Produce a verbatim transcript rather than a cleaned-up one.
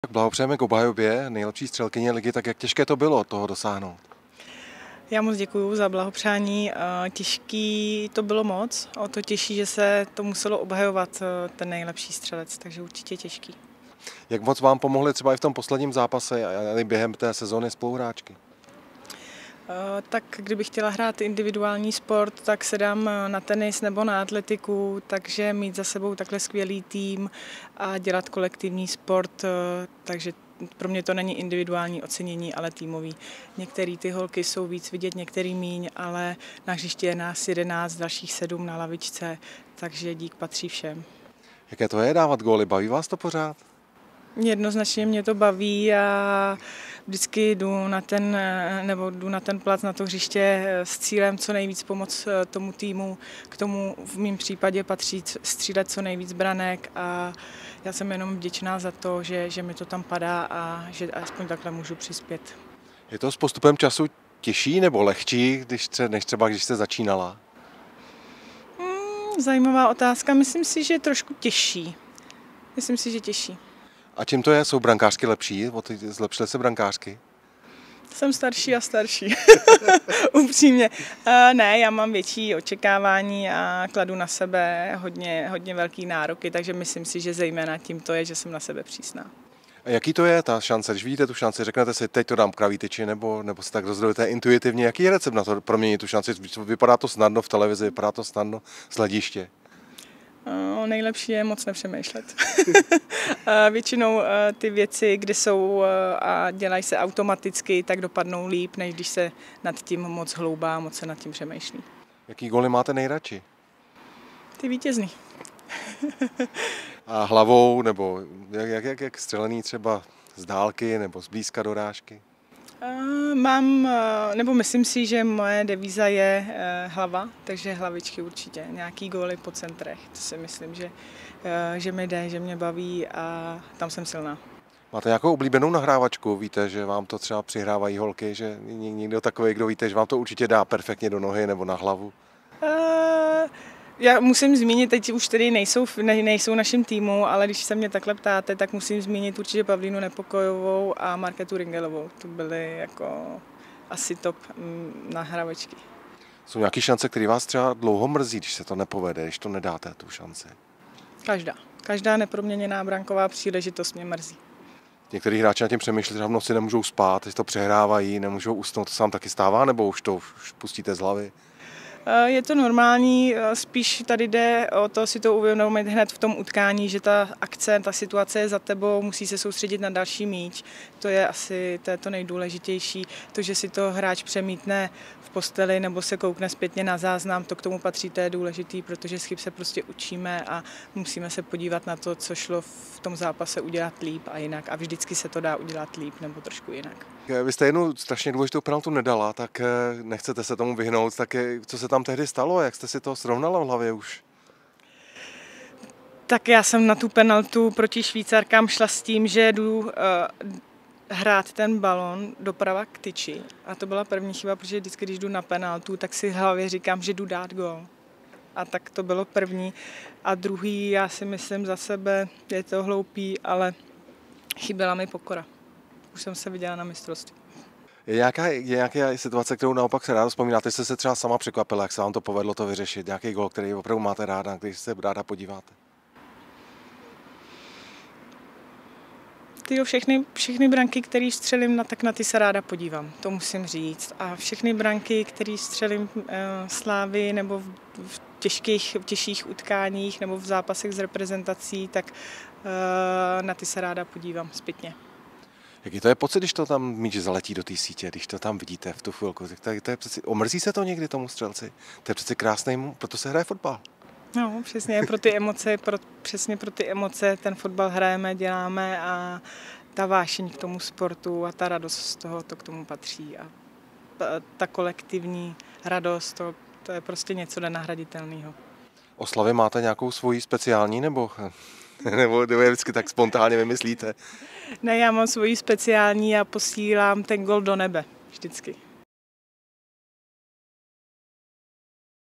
Tak blahopřejeme k obhajobě nejlepší střelkyně ligy, tak jak těžké to bylo toho dosáhnout? Já moc děkuju za blahopřání. Těžký to bylo moc, o to těžší, že se to muselo obhajovat ten nejlepší střelec, takže určitě těžký. Jak moc vám pomohli třeba i v tom posledním zápase a během té sezóny spoluhráčky? Tak kdybych chtěla hrát individuální sport, tak se dám na tenis nebo na atletiku, takže mít za sebou takhle skvělý tým a dělat kolektivní sport, takže pro mě to není individuální ocenění, ale týmový. Některé ty holky jsou víc vidět, některý míň, ale na hřišti je nás jedenáct, dalších sedm na lavičce, takže dík patří všem. Jaké to je dávat góly? Baví vás to pořád? Jednoznačně mě to baví a vždycky jdu na ten, nebo jdu na ten plac, na to hřiště s cílem co nejvíc pomoct tomu týmu. K tomu v mém případě patří střílet co nejvíc branek a já jsem jenom vděčná za to, že, že mi to tam padá a že aspoň takhle můžu přispět. Je to s postupem času těžší nebo lehčí, když tře, než třeba když jste začínala? Hmm, zajímavá otázka. Myslím si, že je trošku těžší. Myslím si, že těžší. A čím to je? Jsou brankářky lepší? Zlepšily se brankářky? Jsem starší a starší. Upřímně. Ne, já mám větší očekávání a kladu na sebe hodně, hodně velký nároky, takže myslím si, že zejména tím to je, že jsem na sebe přísná. A jaký to je ta šance? Když vidíte tu šanci, řeknete si, teď to dám kraví tyči, nebo, nebo se tak rozhodujete intuitivně. Jaký je recept na to proměnit tu šanci? Vypadá to snadno v televizi, vypadá to snadno z hlediště. No, nejlepší je moc nepřemýšlet. Většinou ty věci, kde jsou a dělají se automaticky, tak dopadnou líp, než když se nad tím moc hloubá, moc se nad tím přemýšlí. Jaký góly máte nejradši? Ty vítězný. A hlavou, nebo jak, jak, jak, jak střelený třeba z dálky nebo z blízka dorážky? Mám, nebo myslím si, že moje devíza je hlava, takže hlavičky určitě. Nějaký góly po centrech, to si myslím, že, že mi jde, že mě baví a tam jsem silná. Máte nějakou oblíbenou nahrávačku? Víte, že vám to třeba přihrávají holky, že někdo takový, kdo víte, že vám to určitě dá perfektně do nohy nebo na hlavu? Uh... Já musím zmínit, teď už tedy nejsou, ne, nejsou naším týmu, ale když se mě takhle ptáte, tak musím zmínit určitě Pavlínu Nepokojovou a Markétu Ringelovou. To byly jako asi top nahrávačky. Jsou nějaké šance, které vás třeba dlouho mrzí, když se to nepovede, když to nedáte tu šanci? Každá. Každá neproměněná branková příležitost mě mrzí. Některý hráči na tím přemýšlí, že v noci nemůžou spát, že to přehrávají, nemůžou usnout. To se vám taky stává, nebo už to už pustíte z hlavy? Je to normální, spíš tady jde o to si to uvědomit hned v tom utkání, že ta akce, ta situace je za tebou, musí se soustředit na další míč. To je asi to, je to nejdůležitější. To, že si to hráč přemítne v posteli nebo se koukne zpětně na záznam, to k tomu patří, to je důležitý, protože z chyb se prostě učíme a musíme se podívat na to, co šlo v tom zápase udělat líp a jinak. A vždycky se to dá udělat líp nebo trošku jinak. Vy jste jednu strašně důležitou penaltu nedala, tak nechcete se tomu vyhnout, tak co se tam tehdy stalo? Jak jste si to srovnala v hlavě už? Tak já jsem na tu penaltu proti Švýcarkám šla s tím, že jdu uh, hrát ten balon doprava k tyči. A to byla první chyba, protože vždycky, když jdu na penaltu, tak si v hlavě říkám, že jdu dát gól. A tak to bylo první. A druhý, já si myslím za sebe, je to hloupý, ale chyběla mi pokora. Už jsem se viděla na mistrovství. Je nějaká, je nějaká situace, kterou naopak se ráda vzpomínáte, jste se třeba sama překvapila, jak se vám to povedlo to vyřešit? Nějaký gól, který opravdu máte ráda, když se ráda podíváte? Tyjo, všechny, všechny branky, které střelím, na, tak na ty se ráda podívám, to musím říct. A všechny branky, které střelím uh, Slávy nebo v, v, těžkých, v těžších utkáních nebo v zápasech s reprezentací, tak uh, na ty se ráda podívám zpětně. Jaký to je pocit, když to tam míč zaletí do té sítě, když to tam vidíte v tu chvilku? To je, to je přeci, omrzí se to někdy tomu střelci? To je přeci krásný, proto se hraje fotbal. No, přesně pro ty emoce, pro, přesně pro ty emoce ten fotbal hrajeme, děláme a ta vášeň k tomu sportu a ta radost z toho, to k tomu patří. A ta kolektivní radost, to, to je prostě něco nenahraditelného. Oslavy máte nějakou svoji speciální, nebo, nebo, nebo je vždycky tak spontánně vymyslíte? Ne, já mám svoji speciální a posílám ten gol do nebe vždycky.